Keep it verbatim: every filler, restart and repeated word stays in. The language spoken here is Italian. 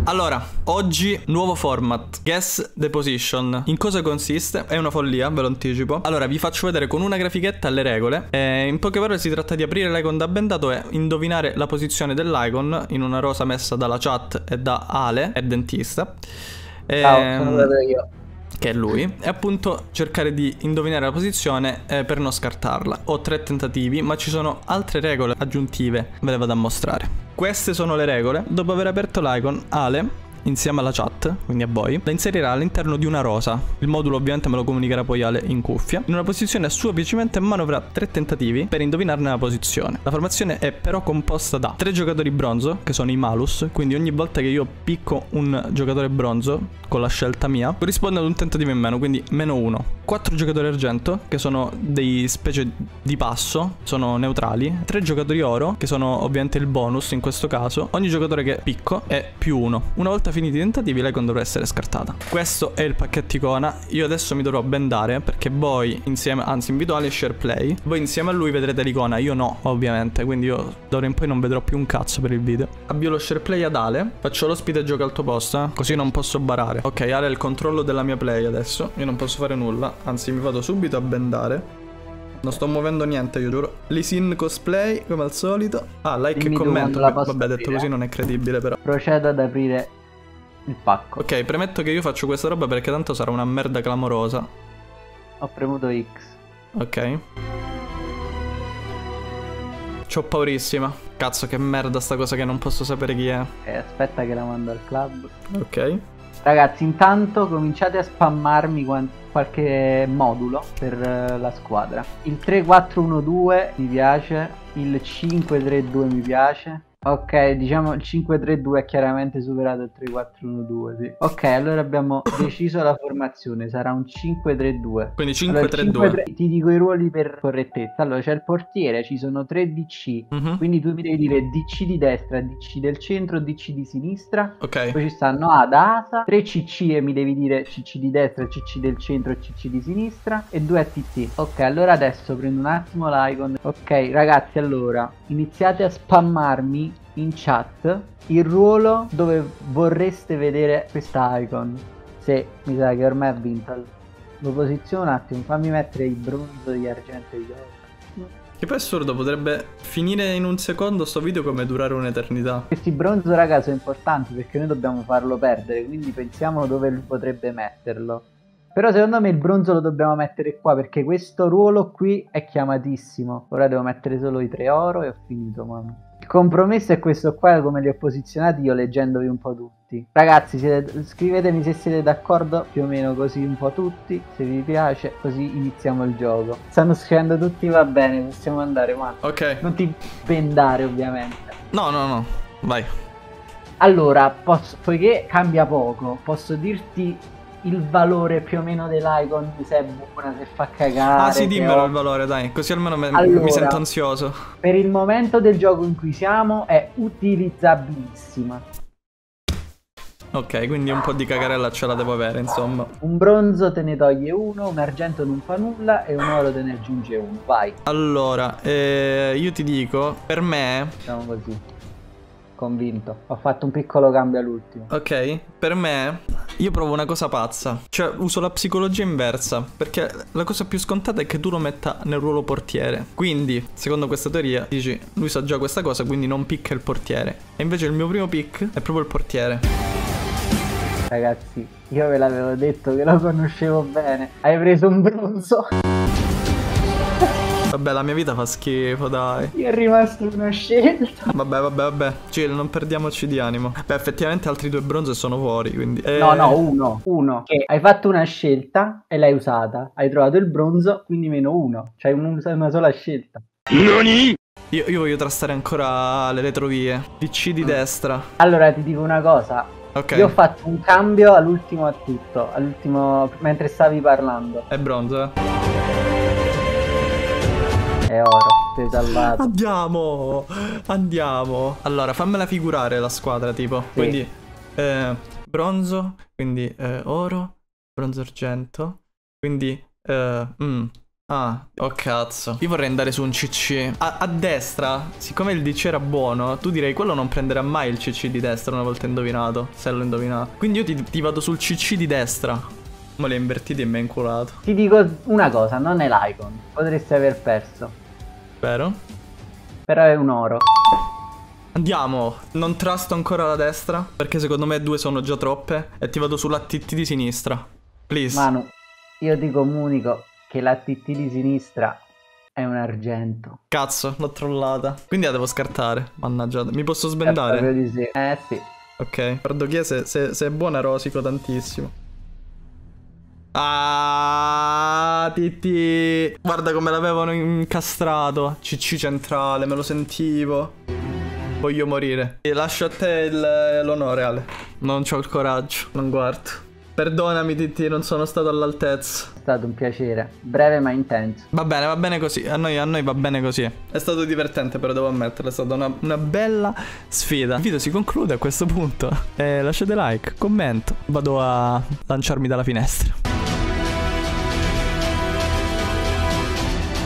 Allora, oggi nuovo format, Guess the Position. In cosa consiste? È una follia, ve lo anticipo. Allora, vi faccio vedere con una grafichetta le regole. E in poche parole si tratta di aprire l'icon da bendato e indovinare la posizione dell'icon in una rosa messa dalla chat e da Ale, è dentista. Ciao, e... sono proprio io. Che è lui. E appunto cercare di indovinare la posizione eh, per non scartarla. Ho tre tentativi, ma ci sono altre regole aggiuntive, ve le vado a mostrare. Queste sono le regole. Dopo aver aperto l'icon, Ale, insieme alla chat, quindi a voi, la inserirà all'interno di una rosa. Il modulo ovviamente me lo comunicherà poi Ale in cuffia. In una posizione a suo piacimento e manovrerà tre tentativi per indovinarne la posizione. La formazione è però composta da tre giocatori bronzo, che sono i malus, quindi ogni volta che io picco un giocatore bronzo con la scelta mia corrisponde ad un tentativo in meno, quindi meno uno. Quattro giocatori argento, che sono dei specie di passo, sono neutrali. Tre giocatori oro, che sono ovviamente il bonus in questo caso. Ogni giocatore che picco è più uno. Una volta finiti i tentativi, l'icon dovrà essere scartata. Questo è il pacchetto icona. Io adesso mi dovrò bendare perché voi insieme, anzi invito Ale a share play. Voi insieme a lui vedrete l'icona, io no ovviamente, quindi io d'ora in poi non vedrò più un cazzo per il video. Avvio lo share play ad Ale. Faccio l'ospite e gioca al tuo posto, eh? Così non posso barare. Ok, Ale ha il controllo della mia play adesso. Io non posso fare nulla, anzi mi vado subito a bendare. Non sto muovendo niente, io giuro. Lisin cosplay, come al solito. Ah, like Dimmi e commento. Vabbè, detto aprire. Così non è credibile però. Procedo ad aprire il pacco. Ok, premetto che io faccio questa roba perché tanto sarà una merda clamorosa. Ho premuto X. Ok. C'ho paurissima. Cazzo, che merda sta cosa che non posso sapere chi è. Eh, aspetta che la mando al club. Ok. Ragazzi, intanto cominciate a spammarmi qualche modulo per uh, la squadra. Il tre quattro uno due mi piace, il cinque tre due mi piace. Ok, diciamo il cinque tre due ha chiaramente superato il tre quattro uno due, sì. Ok, allora abbiamo deciso la formazione, sarà un cinque tre due. Quindi cinque tre due. Allora, ti dico i ruoli per correttezza. Allora c'è il portiere, ci sono tre D C, uh-huh. Quindi tu mi devi dire D C di destra, D C del centro, D C di sinistra. Ok. Poi ci stanno Ad, Asa, tre C C e mi devi dire C C di destra, C C del centro e C C di sinistra e due T T. Ok, allora adesso prendo un attimo l'icon. Ok ragazzi, allora iniziate a spammarmi in chat il ruolo dove vorreste vedere questa icon. Se mi sa che ormai ha vinto. Lo posiziono un attimo, fammi mettere il bronzo, gli argento e gli oro. Che poi è assurdo, potrebbe finire in un secondo sto video come durare un'eternità. Questi bronzo raga sono importanti perché noi dobbiamo farlo perdere, quindi pensiamo dove lui potrebbe metterlo. Però secondo me il bronzo lo dobbiamo mettere qua perché questo ruolo qui è chiamatissimo. Ora devo mettere solo i tre oro e ho finito, mamma. Il compromesso è questo qua, come li ho posizionati io leggendovi un po' tutti. Ragazzi, siete, scrivetemi se siete d'accordo, più o meno così un po' tutti, se vi piace, così iniziamo il gioco. Stanno scrivendo tutti, va bene, possiamo andare, ma ok. Non ti bendare ovviamente. No, no, no, vai. Allora, posso, poiché cambia poco, posso dirti il valore più o meno dell'icon, se è buona, se fa cagare. Ah sì, dimmelo ho... il valore, dai, così almeno me, allora, mi sento ansioso. Per il momento del gioco in cui siamo è utilizzabilissima. Ok, quindi un po' di cagarella ce la devo avere, insomma. Un bronzo te ne toglie uno, un argento non fa nulla e un oro te ne aggiunge uno, vai. Allora, eh, io ti dico, per me... Diciamo così, convinto. Ho fatto un piccolo cambio all'ultimo. Ok, per me... Io provo una cosa pazza, cioè uso la psicologia inversa, perché la cosa più scontata è che tu lo metta nel ruolo portiere. Quindi, secondo questa teoria, dici, lui sa già questa cosa, quindi non picca il portiere. E invece il mio primo pick è proprio il portiere. Ragazzi, io ve l'avevo detto che lo conoscevo bene. Hai preso un bronzo. Vabbè, la mia vita fa schifo, dai. Io è rimasto una scelta. Vabbè, vabbè, vabbè. Chill, non perdiamoci di animo. Beh, effettivamente altri due bronzi sono fuori, quindi... Eh... No, no, uno. Uno. Che hai fatto una scelta e l'hai usata. Hai trovato il bronzo, quindi meno uno. C'hai un, una sola scelta. Nani? Io, io voglio trastare ancora le retrovie. D C di mm. destra. Allora, ti dico una cosa. Ok. Io ho fatto un cambio all'ultimo a tutto. All'ultimo... mentre stavi parlando. È bronzo, eh. È oro, sei salvato. Andiamo, andiamo. Allora, fammela figurare la squadra, tipo. Sì. Quindi, eh, bronzo, quindi eh, oro, bronzo argento. Quindi, eh, mm, Ah, oh cazzo. Io vorrei andare su un C C. A, a destra, siccome il D C era buono, tu direi quello non prenderà mai il C C di destra una volta indovinato. Se l'ho indovinato. Quindi io ti, ti vado sul C C di destra. Ma li hai invertiti e mi hai inculato. Ti dico una cosa, non è l'icon. Potresti aver perso. Vero? Però è un oro. Andiamo. Non trusto ancora la destra, perché secondo me due sono già troppe. E ti vado sulla T T di sinistra. Please. Manu, io ti comunico che la T T di sinistra è un argento. Cazzo, l'ho trollata. Quindi la devo scartare. Mannaggia. Mi posso sbandare? È proprio di sì. Eh sì. Ok. Guardo chi è, se, se, se è buona rosico tantissimo. Ah, T T. Guarda come l'avevano incastrato. C C centrale, me lo sentivo. Voglio morire. E lascio a te l'onore, Ale. Non c'ho il coraggio. Non guardo. Perdonami T T, non sono stato all'altezza. È stato un piacere. Breve ma intenso. Va bene, va bene così. A noi, a noi va bene così. È stato divertente, però devo ammetterlo. È stata una, una bella sfida. Il video si conclude a questo punto. Eh, lasciate like, commento. Vado a lanciarmi dalla finestra.